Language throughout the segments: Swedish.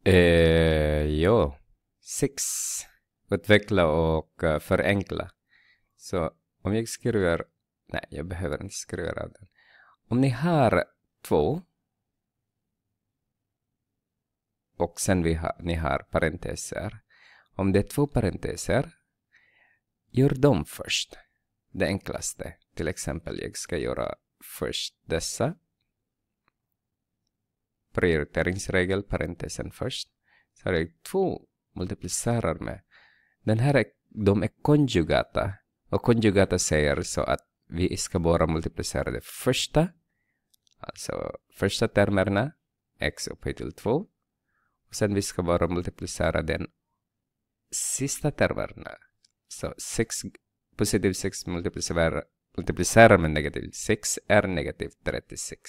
Jo, 6. Utveckla och förenkla. Så om jag skriver... Nej, jag behöver inte skriva av den. Om ni har 2 och sen ni har parenteser. Om det är 2 parenteser, gör dem först. Det enklaste. Till exempel, jag ska göra först dessa. Prioriteringsregel, parentesen först. Så har jag 2 multiplicerar med. De är konjugata. Och konjugata säger så att vi ska bara multiplicera det första. Alltså första termerna. X upphöjt till 2. Och sen vi ska bara multiplicera den sista termerna. Så 6, positiv 6 multiplicerar med negativ 6 är negativ 36.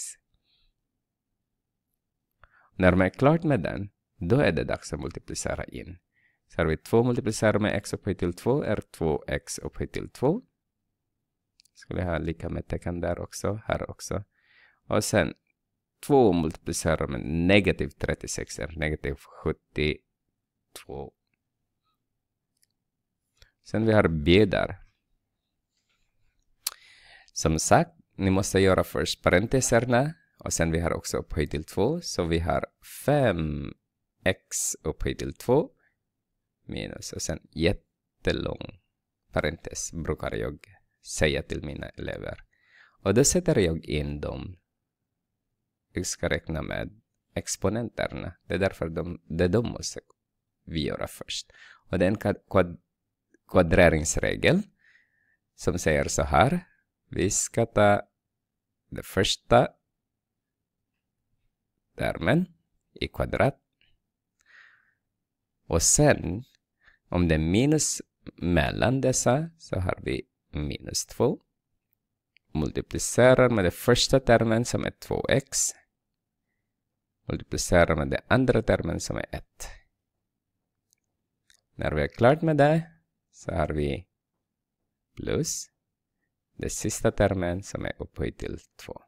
När man är klart med den, då är det dags att multiplicera in. Så har vi 2 multiplicerar med x upphöjt till 2 är 2x upphöjt till 2. Skulle jag ha lika med tecken där också, här också. Och sen 2 multiplicerar med negativ 36 är negativ 72. Sen vi har b där. Som sagt, ni måste göra först parenteserna. Och sen vi har också upphöjt till 2. Så vi har 5x upphöjt till 2. Minus och sen jättelång parentes brukar jag säga till mina elever. Och då sätter jag in dem. Jag ska räkna med exponenterna. Det är därför de måste vi göra först. Och det är en kvadreringsregel som säger så här. Vi ska ta det första termen i kvadrat. Och sen, om det är minus mellan dessa, så har vi minus 2. Multiplicerar med det första termen som är 2x. Multiplicerar med det andra termen som är 1. När vi är klart med det, så har vi plus det sista termen som är upphöjt till 2.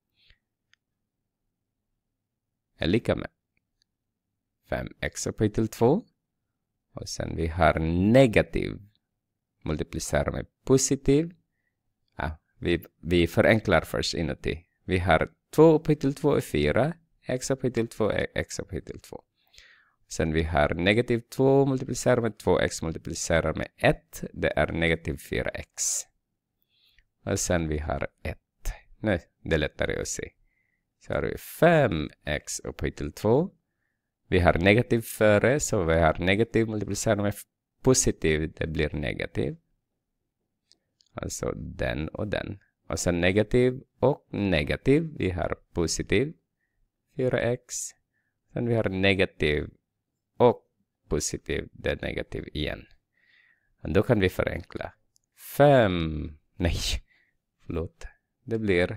Är lika med 5x upphöjt till 2. Och sen vi har negativ. Multiplicerar med positiv. Vi förenklar först inuti. Vi har 2 upphöjt till 2 är 4. X upphöjt till 2 är x upphöjt till 2. Sen vi har negativ 2 multiplicerar med 2x multiplicerar med 1. Det är negativ 4x. Och sen vi har 1. Nej, det är lättare att se. Så har vi 5x upphöjt till 2. Vi har negativ före, så vi har negativ multiplicerar med positiv. Det blir negativ. Alltså den och den. Och sen negativ och negativ. Vi har positiv 4x. Sen vi har negativ och positiv. Det är negativ igen. Och då kan vi förenkla. 5. Nej. Förlåt. Det blir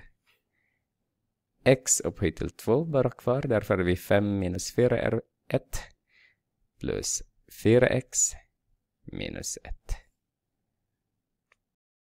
x upphöjt till 2 bara kvar. Därför är vi 5 minus 4 är 1. Plus 4x minus 1.